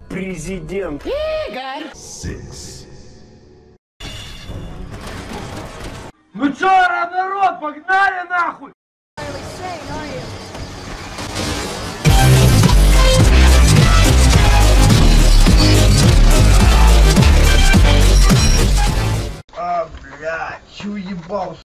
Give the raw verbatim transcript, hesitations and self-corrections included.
президент. Игорь! Six. Ну чё, народ, погнали нахуй! А, блядь, чё ебал?